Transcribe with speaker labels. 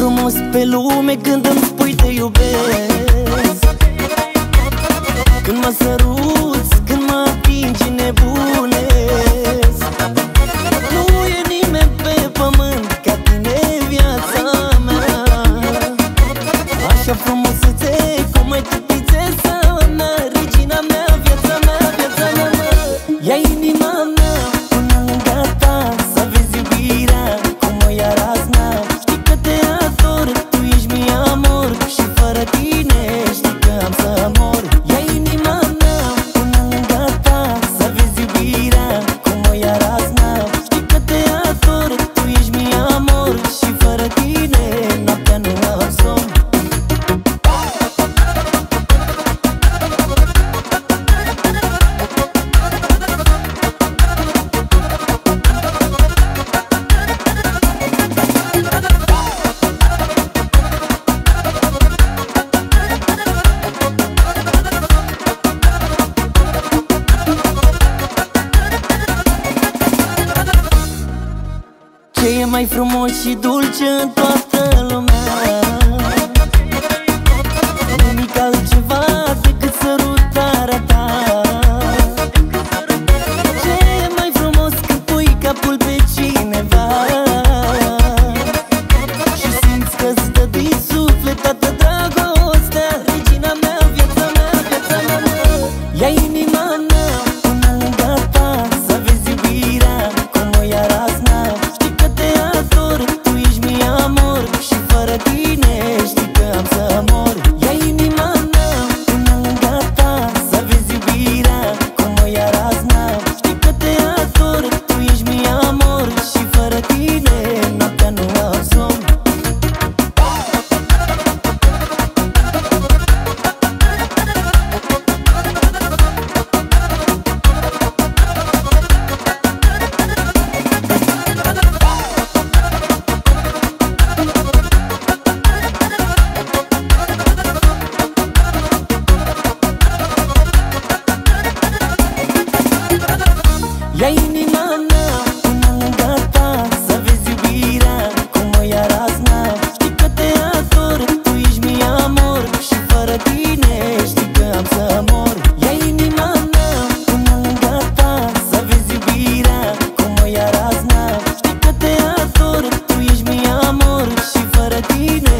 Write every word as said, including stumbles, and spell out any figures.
Speaker 1: frumos pe lume când îmi spui te iubesc. Când mă săruți, când mă atingi, nebunesc. Nu e nimeni pe pământ ca tine, viața mea. Așa frumusețe, cum ai tu, prințesa mea, regina mea, viața mea, viața mea, mea. Ia inima mea până lângă ta, să vezi iubirea cum o ia razna. Știi că te ador, tu ești mi amor, și fără tine știi că am să mor. Ia inima mea până lângă ta, să vezi iubirea cum o ia razna. Știi că te ador, tu ești mi amor, și fără tine noaptea nu am somn. Ce e mai frumos și dulce în toată lumea? Nimic altceva decât sărutarea ta. Ce e mai frumos când pui capul pe cineva și simți că-ți dă din suflet toată dragostea. Regina mea, viața mea, viața mea, mea. Ia inima mea până lângă ta, să vezi iubirea cum o ia razna. Știi că te ador, tu ești mi amor, și fără tine știi că am să mor. Ia inima mea până lângă ta, să vezi iubirea cum o ia razna. Știi că te ador, tu ești mi amor, și fără tine noaptea nu am somn. Ia inima mea până lângă ta, să vezi iubirea cum o ia razna. Știi că te ador, tu ești mi amor, și fără tine știi că am să mor. Ia inima mea până lângă ta, să vezi iubirea cum o ia razna. Știi că te ador, tu ești mi amor, și fără tine